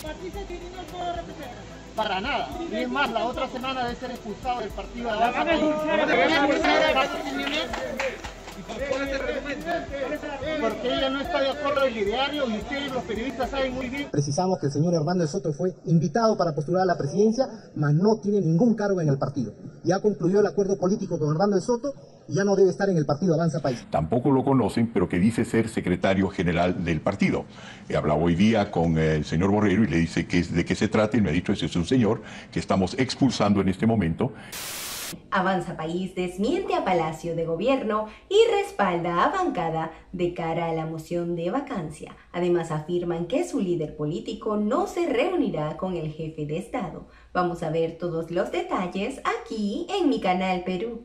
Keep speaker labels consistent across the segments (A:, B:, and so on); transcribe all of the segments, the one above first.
A: Patricia Chirinos no lo representa.
B: Para nada. Y es más, la otra semana debe ser expulsado del partido de Avanza porque ella no está de acuerdo con el ideario y ustedes los periodistas saben muy bien.
C: Precisamos que el señor Hernando Soto fue invitado para postular a la presidencia, mas no tiene ningún cargo en el partido. Ya concluyó el acuerdo político con Hernando Soto y ya no debe estar en el partido Avanza País.
D: Tampoco lo conocen, pero que dice ser secretario general del partido. He hablado hoy día con el señor Borrero y le dice de qué se trata y me ha dicho ese es un señor que estamos expulsando en este momento.
E: Avanza País desmiente a Palacio de Gobierno y respalda a bancada de cara a la moción de vacancia. Además afirman que su líder político no se reunirá con el jefe de Estado. Vamos a ver todos los detalles aquí en mi canal Perú.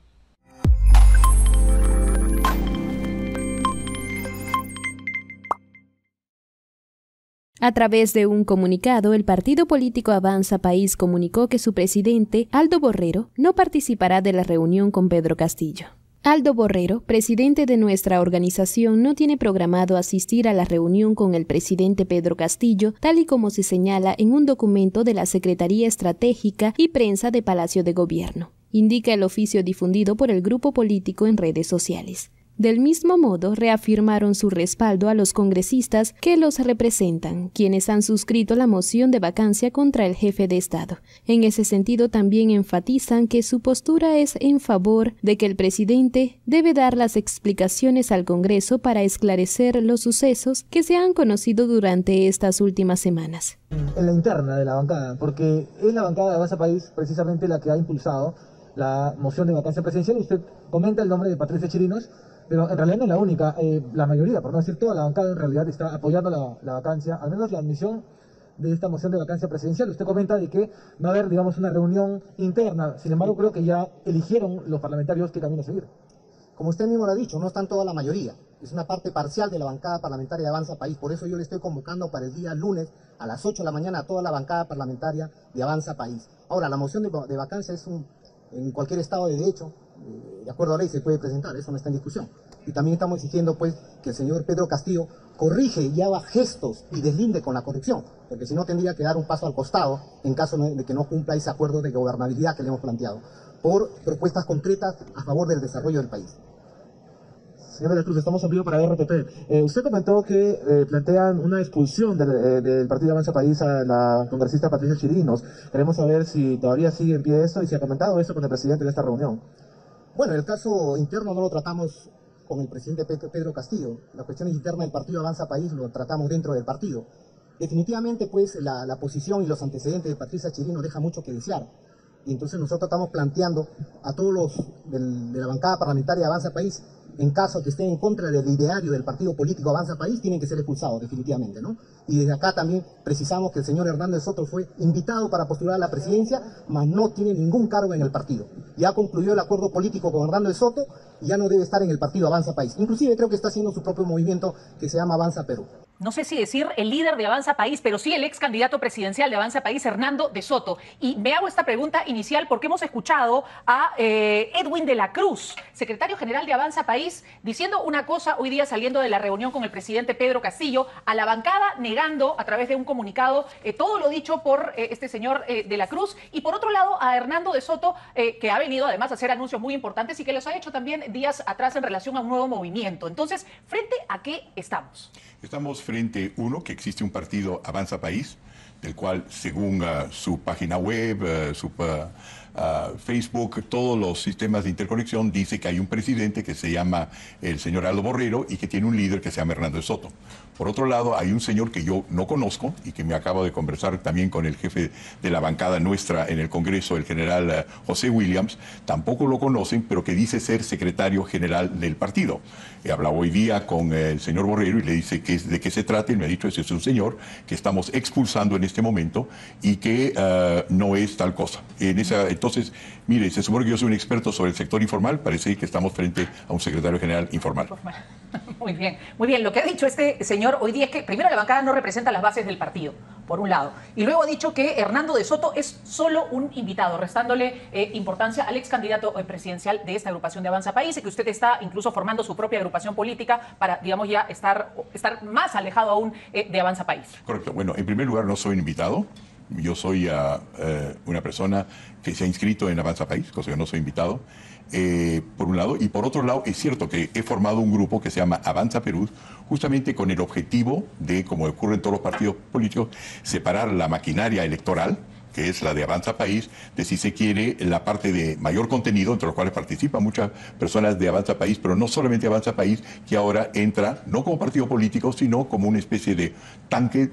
F: A través de un comunicado, el partido político Avanza País comunicó que su presidente, Aldo Borrero, no participará de la reunión con Pedro Castillo. Aldo Borrero, presidente de nuestra organización, no tiene programado asistir a la reunión con el presidente Pedro Castillo, tal y como se señala en un documento de la Secretaría Estratégica y Prensa de Palacio de Gobierno, indica el oficio difundido por el grupo político en redes sociales. Del mismo modo, reafirmaron su respaldo a los congresistas que los representan, quienes han suscrito la moción de vacancia contra el jefe de Estado. En ese sentido, también enfatizan que su postura es en favor de que el presidente debe dar las explicaciones al Congreso para esclarecer los sucesos que se han conocido durante estas últimas semanas.
C: En la interna de la bancada, porque es la bancada de Avanza País precisamente la que ha impulsado la moción de vacancia presidencial. Usted comenta el nombre de Patricia Chirinos, pero en realidad no es la única. La mayoría, por no decir toda la bancada, en realidad está apoyando la vacancia, al menos la admisión de esta moción de vacancia presidencial. Usted comenta de que va a haber, digamos, una reunión interna. Sin embargo, creo que ya eligieron los parlamentarios qué camino seguir.
G: Como usted mismo lo ha dicho, no están toda la mayoría. Es una parte parcial de la bancada parlamentaria de Avanza País. Por eso yo le estoy convocando para el día lunes a las 8 de la mañana a toda la bancada parlamentaria de Avanza País. Ahora, la moción de vacancia es en cualquier estado de derecho, de acuerdo a la ley, se puede presentar, eso no está en discusión. Y también estamos exigiendo pues que el señor Pedro Castillo corrige y haga gestos y deslinde con la corrupción, porque si no tendría que dar un paso al costado en caso de que no cumpla ese acuerdo de gobernabilidad que le hemos planteado, por propuestas concretas a favor del desarrollo del país.
C: Señor de la Cruz, estamos en vivo para RTP. Usted comentó que plantean una expulsión del Partido Avanza País a la congresista Patricia Chirinos. Queremos saber si todavía sigue en pie esto y si ha comentado eso con el presidente de esta reunión.
G: Bueno, el caso interno no lo tratamos con el presidente Pedro Castillo. Las cuestiones internas del Partido Avanza País lo tratamos dentro del partido. Definitivamente, pues, la posición y los antecedentes de Patricia Chirinos deja mucho que desear. Y entonces nosotros estamos planteando a todos los de la bancada parlamentaria de Avanza País, en caso que estén en contra del ideario del partido político Avanza País, tienen que ser expulsados definitivamente, ¿no? Y desde acá también precisamos que el señor Hernando Soto fue invitado para postular a la presidencia, mas no tiene ningún cargo en el partido. Ya concluyó el acuerdo político con Hernando Soto y ya no debe estar en el partido Avanza País. Inclusive creo que está haciendo su propio movimiento que se llama Avanza Perú.
H: No sé si decir el líder de Avanza País, pero sí el ex candidato presidencial de Avanza País, Hernando de Soto. Y me hago esta pregunta inicial porque hemos escuchado a Edwin de la Cruz, secretario general de Avanza País, diciendo una cosa hoy día saliendo de la reunión con el presidente Pedro Castillo, a la bancada negando a través de un comunicado todo lo dicho por este señor de la Cruz, y por otro lado a Hernando de Soto, que ha venido además a hacer anuncios muy importantes y que los ha hecho también días atrás en relación a un nuevo movimiento. Entonces, ¿frente a qué estamos?
D: Estamos frente, uno, que existe un partido Avanza País, del cual, según su página web, su Facebook, todos los sistemas de interconexión, dice que hay un presidente que se llama el señor Aldo Borrero y que tiene un líder que se llama Hernando de Soto. Por otro lado, hay un señor que yo no conozco y que me acabo de conversar también con el jefe de la bancada nuestra en el Congreso, el general José Williams, tampoco lo conocen, pero que dice ser secretario general del partido. He hablado hoy día con el señor Borrero y le dice de qué se trata y me ha dicho ese es un señor que estamos expulsando en este momento y que no es tal cosa. Entonces, mire, se supone que yo soy un experto sobre el sector informal, parece que estamos frente a un secretario general informal.
H: Muy bien, muy bien. Lo que ha dicho este señor hoy día es que primero la bancada no representa las bases del partido. por un lado. Y luego ha dicho que Hernando de Soto es solo un invitado, restándole importancia al ex candidato presidencial de esta agrupación de Avanza País, y que usted está incluso formando su propia agrupación política para, digamos, ya estar más alejado aún de Avanza País.
D: Correcto. Bueno, en primer lugar, no soy un invitado. Yo soy una persona que se ha inscrito en Avanza País, cosa que no soy invitado, por un lado. Y por otro lado, es cierto que he formado un grupo que se llama Avanza Perú, justamente con el objetivo de, como ocurre en todos los partidos políticos, separar la maquinaria electoral, que es la de Avanza País, de, si se quiere, la parte de mayor contenido, entre los cuales participan muchas personas de Avanza País, pero no solamente Avanza País, que ahora entra no como partido político, sino como una especie de tanque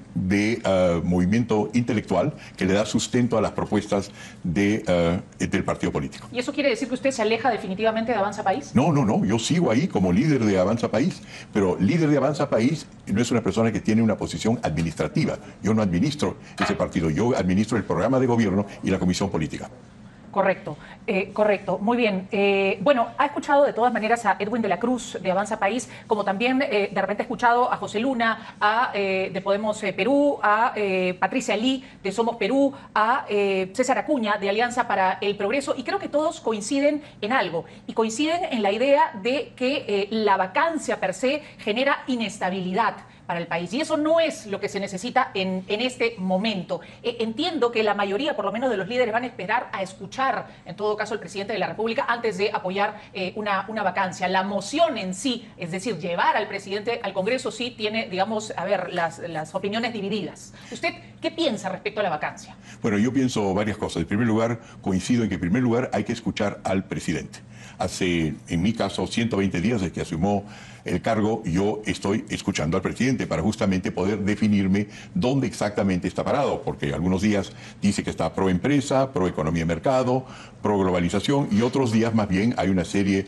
D: de movimiento intelectual que le da sustento a las propuestas del partido político.
H: ¿Y eso quiere decir que usted se aleja definitivamente de Avanza País?
D: No, yo sigo ahí como líder de Avanza País, pero líder de Avanza País no es una persona que tiene una posición administrativa. Yo no administro ese partido, yo administro el programa de gobierno y la comisión política.
H: Correcto, correcto. Muy bien. Bueno, ha escuchado de todas maneras a Edwin de la Cruz de Avanza País, como también de repente ha escuchado a José Luna, de Podemos Perú, a Patricia Lee de Somos Perú, a César Acuña de Alianza para el Progreso, y creo que todos coinciden en algo, y coinciden en la idea de que la vacancia per se genera inestabilidad para el país. Y eso no es lo que se necesita en este momento. Entiendo que la mayoría, por lo menos de los líderes, van a esperar a escuchar, en todo caso, al presidente de la República antes de apoyar una vacancia. La moción en sí, es decir, llevar al presidente al Congreso, sí tiene, digamos, a ver, las opiniones divididas. ¿Usted qué piensa respecto a la vacancia?
D: Bueno, yo pienso varias cosas. En primer lugar, coincido en que en primer lugar hay que escuchar al presidente. Hace, en mi caso, 120 días desde que asumió el cargo, yo estoy escuchando al presidente para justamente poder definirme dónde exactamente está parado, porque algunos días dice que está pro empresa, pro economía de mercado, pro globalización, y otros días más bien hay una serie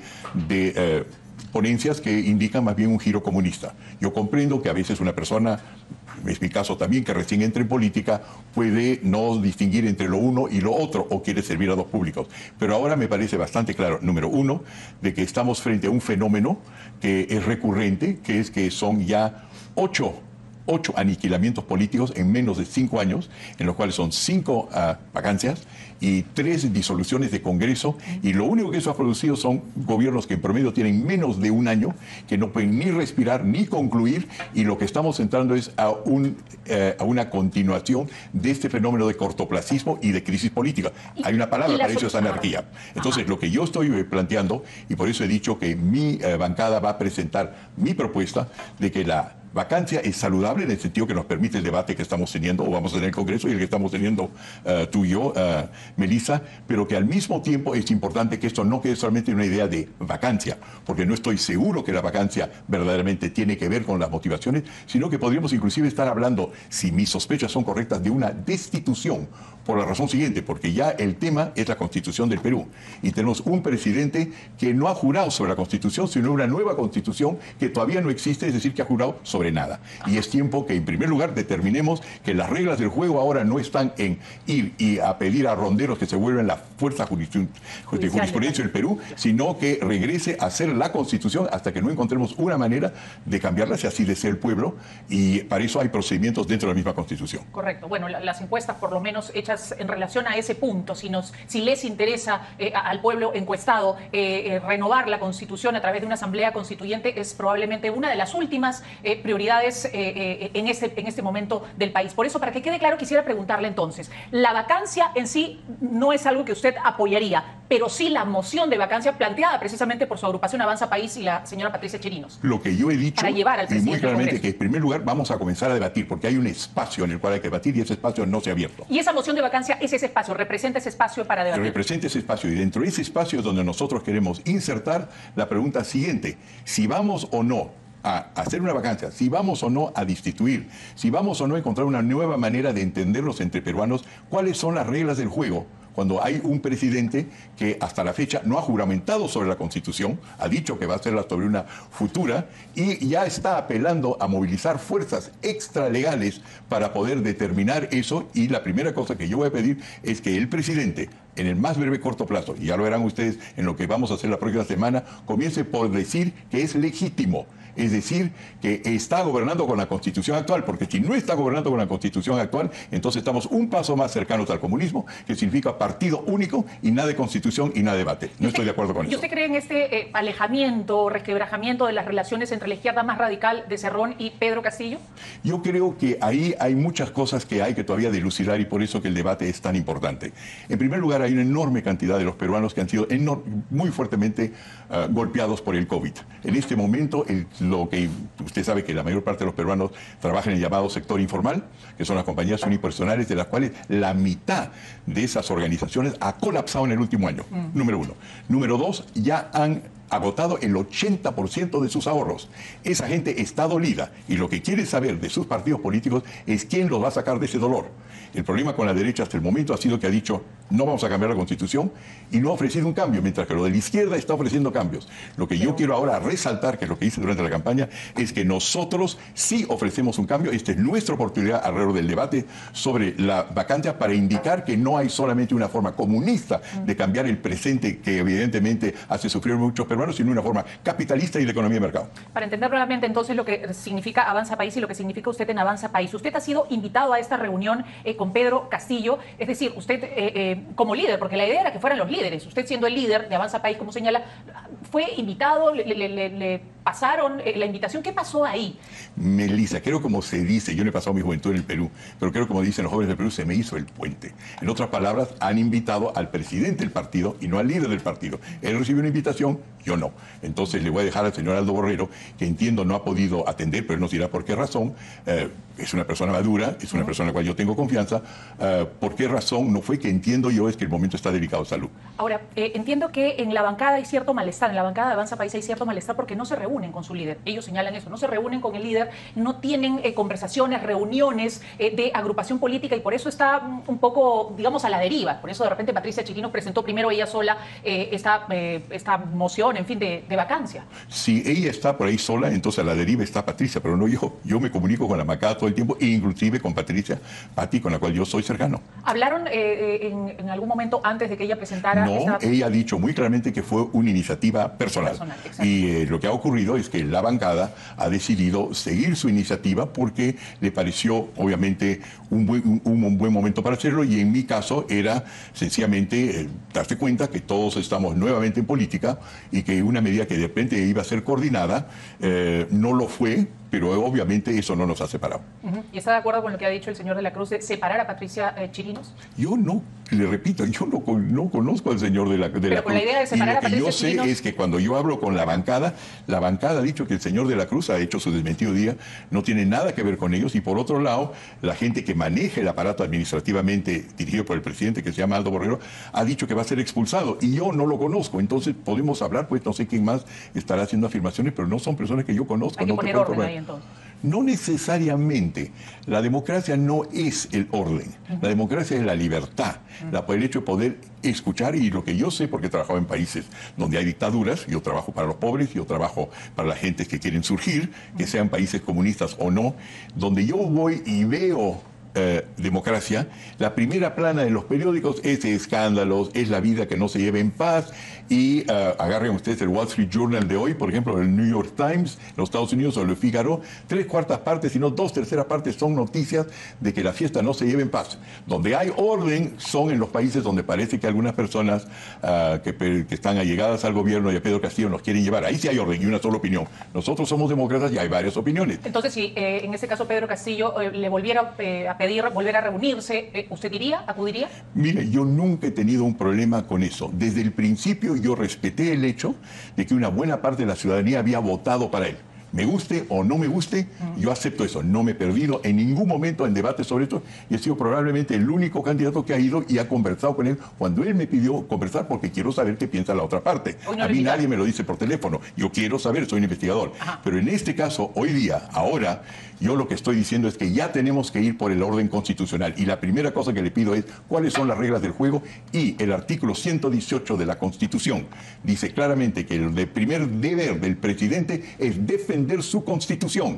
D: de ponencias que indican más bien un giro comunista. Yo comprendo que a veces una persona, es mi caso también, que recién entra en política, puede no distinguir entre lo uno y lo otro o quiere servir a dos públicos. Pero ahora me parece bastante claro, número uno, de que estamos frente a un fenómeno que es recurrente, que es que son ya ocho aniquilamientos políticos en menos de 5 años, en los cuales son 5 vacancias y 3 disoluciones de Congreso, y lo único que eso ha producido son gobiernos que en promedio tienen menos de un año, que no pueden ni respirar ni concluir, y lo que estamos entrando es a una continuación de este fenómeno de cortoplacismo y de crisis política. Hay una palabra para eso, es anarquía. Entonces, lo que yo estoy planteando, y por eso he dicho que mi bancada va a presentar mi propuesta de que la vacancia es saludable en el sentido que nos permite el debate que estamos teniendo o vamos a tener en el Congreso y el que estamos teniendo tú y yo, Melissa, pero que al mismo tiempo es importante que esto no quede solamente una idea de vacancia, porque no estoy seguro que la vacancia verdaderamente tiene que ver con las motivaciones, sino que podríamos inclusive estar hablando, si mis sospechas son correctas, de una destitución, por la razón siguiente, porque ya el tema es la Constitución del Perú y tenemos un presidente que no ha jurado sobre la Constitución, sino una nueva Constitución que todavía no existe, es decir, que ha jurado sobre nada. Y es tiempo que, en primer lugar, determinemos que las reglas del juego ahora no están en ir y a pedir a ronderos que se vuelvan la fuerza de jurisprudencia del Perú, sino que regrese a ser la Constitución hasta que no encontremos una manera de cambiarla, si así desea el pueblo, y para eso hay procedimientos dentro de la misma Constitución.
H: Correcto. Bueno, las encuestas, por lo menos hechas en relación a ese punto, si les interesa al pueblo encuestado renovar la Constitución a través de una asamblea constituyente, es probablemente una de las últimas prioridades en este momento del país. Por eso, para que quede claro, quisiera preguntarle entonces, la vacancia en sí no es algo que usted apoyaría, pero sí la moción de vacancia planteada precisamente por su agrupación Avanza País y la señora Patricia Chirinos.
D: Lo que yo he dicho,
H: para llevar al presidente
D: y muy claramente, que en primer lugar vamos a comenzar a debatir, porque hay un espacio en el cual hay que debatir y ese espacio no se ha abierto.
H: Y esa moción de vacancia es ese espacio, representa ese espacio para debatir.
D: Representa ese espacio, y dentro de ese espacio es donde nosotros queremos insertar la pregunta siguiente: si vamos o no a hacer una vacancia, si vamos o no a destituir, si vamos o no a encontrar una nueva manera de entendernos entre peruanos, cuáles son las reglas del juego cuando hay un presidente que hasta la fecha no ha juramentado sobre la Constitución, ha dicho que va a hacerla sobre una futura y ya está apelando a movilizar fuerzas extralegales para poder determinar eso. Y la primera cosa que yo voy a pedir es que el presidente, en el más breve corto plazo, y ya lo verán ustedes en lo que vamos a hacer la próxima semana, comience por decir que es legítimo. Es decir, que está gobernando con la Constitución actual, porque si no está gobernando con la Constitución actual, entonces estamos un paso más cercanos al comunismo, que significa partido único y nada de Constitución y nada de debate. No estoy de acuerdo con eso.
H: ¿Y usted cree en este alejamiento, resquebrajamiento de las relaciones entre la izquierda más radical de Cerrón y Pedro Castillo?
D: Yo creo que ahí hay muchas cosas que hay que todavía dilucidar y por eso que el debate es tan importante. En primer lugar, hay una enorme cantidad de los peruanos que han sido muy fuertemente golpeados por el COVID. En este momento, lo que usted sabe que la mayor parte de los peruanos trabajan en el llamado sector informal, que son las compañías unipersonales, de las cuales la mitad de esas organizaciones ha colapsado en el último año. Número uno. Número dos, ya han agotado el 80% de sus ahorros. Esa gente está dolida y lo que quiere saber de sus partidos políticos es quién los va a sacar de ese dolor. El problema con la derecha hasta el momento ha sido que ha dicho no vamos a cambiar la Constitución y no ha ofrecido un cambio, mientras que lo de la izquierda está ofreciendo cambios. Lo que yo quiero ahora resaltar, que es lo que hice durante la campaña, es que nosotros sí ofrecemos un cambio. Esta es nuestra oportunidad alrededor del debate sobre la vacancia para indicar que no hay solamente una forma comunista de cambiar el presente que evidentemente hace sufrir muchos peruanos, sino una forma capitalista y de economía de mercado.
H: Para entender nuevamente entonces lo que significa Avanza País y lo que significa usted en Avanza País. Usted ha sido invitado a esta reunión con Pedro Castillo, es decir, usted como líder, porque la idea era que fueran los líderes, usted siendo el líder de Avanza País, como señala, fue invitado, le pasaron la invitación. ¿Qué pasó ahí?
D: Melissa, creo como se dice, yo no he pasado mi juventud en el Perú, pero creo como dicen los jóvenes del Perú, se me hizo el puente. En otras palabras, han invitado al presidente del partido y no al líder del partido. Él recibió una invitación, yo no. Entonces le voy a dejar al señor Aldo Borrero, que entiendo no ha podido atender, pero él nos dirá por qué razón. Es una persona madura, es una persona en la cual yo tengo confianza. ¿Por qué razón? No fue que entiendo yo, es que el momento está delicado de salud.
H: Ahora, entiendo que en la bancada hay cierto malestar, en la bancada de Avanza País hay cierto malestar porque no se reúnen con su líder. Ellos señalan eso, no se reúnen con el líder, no tienen conversaciones, reuniones de agrupación política y por eso está un poco, digamos, a la deriva. Por eso de repente Patricia Chirinos presentó primero ella sola esta moción, en fin, de vacancia.
D: Si ella está por ahí sola, entonces a la deriva está Patricia, pero no yo. Yo me comunico con la bancada todo el tiempo e inclusive con Patricia Patti, con la cual yo soy cercano.
H: ¿Hablaron en algún momento antes de que ella presentara
D: No, ella ha dicho muy claramente que fue una iniciativa personal. Y lo que ha ocurrido es que la bancada ha decidido seguir su iniciativa porque le pareció, obviamente, un buen momento para hacerlo y en mi caso era sencillamente darse cuenta que todos estamos nuevamente en política y que una medida que de repente iba a ser coordinada no lo fue, pero obviamente eso no nos ha separado.
H: ¿Y está de acuerdo con lo que ha dicho el señor de la Cruz de separar a Patricia Chirinos?
D: Yo no, le repito, yo no conozco al señor de la Cruz.
H: Pero con la idea de separar a Patricia Chirinos...
D: Y lo que yo sé es que cuando yo hablo con la bancada ha dicho que el señor de la Cruz ha hecho su desmentido día, no tiene nada que ver con ellos, y por otro lado, la gente que maneja el aparato administrativamente dirigido por el presidente, que se llama Aldo Borrero, ha dicho que va a ser expulsado, y yo no lo conozco, entonces podemos hablar, pues no sé quién más estará haciendo afirmaciones, pero no son personas que yo conozco.
H: Hay que poner orden ahí entonces.
D: No necesariamente. La democracia no es el orden. La democracia es la libertad, el hecho de poder escuchar, y lo que yo sé, porque he trabajado en países donde hay dictaduras, yo trabajo para los pobres, yo trabajo para las gentes que quieren surgir, que sean países comunistas o no, donde yo voy y veo democracia, la primera plana de los periódicos es escándalos, es la vida que no se lleva en paz, y agarren ustedes el Wall Street Journal de hoy, por ejemplo, el New York Times, los Estados Unidos, o el Figaro, 3/4 partes, sino 2/3 partes son noticias de que la fiesta no se lleva en paz. Donde hay orden son en los países donde parece que algunas personas que están allegadas al gobierno y a Pedro Castillo nos quieren llevar. Ahí sí hay orden y una sola opinión. Nosotros somos demócratas y hay varias opiniones.
H: Entonces, si en ese caso Pedro Castillo le volviera a pedir volver a reunirse, ¿usted iría, acudiría?
D: Mire, yo nunca he tenido un problema con eso. Desde el principio yo respeté el hecho de que una buena parte de la ciudadanía había votado para él. Me guste o no me guste, yo acepto eso. No me he perdido en ningún momento en debate sobre esto y he sido probablemente el único candidato que ha ido y ha conversado con él cuando él me pidió conversar, porque quiero saber qué piensa la otra parte. A mí nadie me lo dice por teléfono. Yo quiero saber, soy un investigador. Pero en este caso, hoy día, ahora, yo lo que estoy diciendo es que ya tenemos que ir por el orden constitucional. Y la primera cosa que le pido es cuáles son las reglas del juego, y el artículo 118 de la Constitución dice claramente que el primer deber del presidente es defender su Constitución.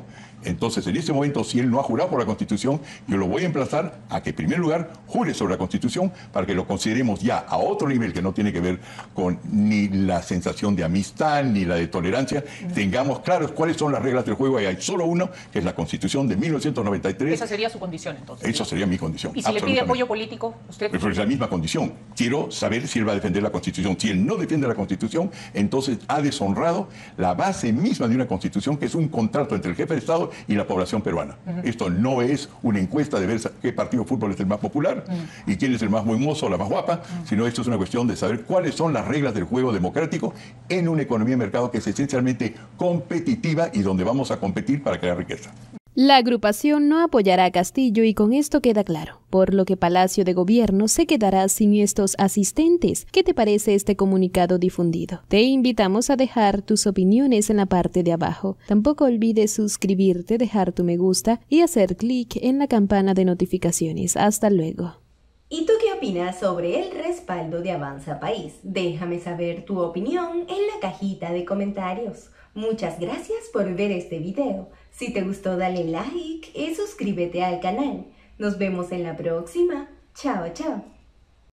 D: Entonces, en este momento, si él no ha jurado por la Constitución, yo lo voy a emplazar a que, en primer lugar, jure sobre la Constitución para que lo consideremos ya a otro nivel que no tiene que ver con ni la sensación de amistad ni la de tolerancia. Tengamos claros cuáles son las reglas del juego y hay solo uno, que es la Constitución de 1993.
H: Esa sería su condición, entonces.
D: Eso sería mi condición.
H: ¿Y si le pide apoyo político, usted?
D: Pero es la misma condición. Quiero saber si él va a defender la Constitución. Si él no defiende la Constitución, entonces ha deshonrado la base misma de una Constitución, que es un contrato entre el jefe de Estado y la población peruana. Esto no es una encuesta de ver qué partido de fútbol es el más popular y quién es el más buen mozo o la más guapa, sino esto es una cuestión de saber cuáles son las reglas del juego democrático en una economía de mercado que es esencialmente competitiva y donde vamos a competir para crear riqueza.
F: La agrupación no apoyará a Castillo y con esto queda claro, por lo que Palacio de Gobierno se quedará sin estos asistentes. ¿Qué te parece este comunicado difundido? Te invitamos a dejar tus opiniones en la parte de abajo. Tampoco olvides suscribirte, dejar tu me gusta y hacer clic en la campana de notificaciones. Hasta luego.
E: ¿Y tú qué opinas sobre el respaldo de Avanza País? Déjame saber tu opinión en la cajita de comentarios. Muchas gracias por ver este video. Si te gustó, dale like y suscríbete al canal. Nos vemos en la próxima. Chao, chao.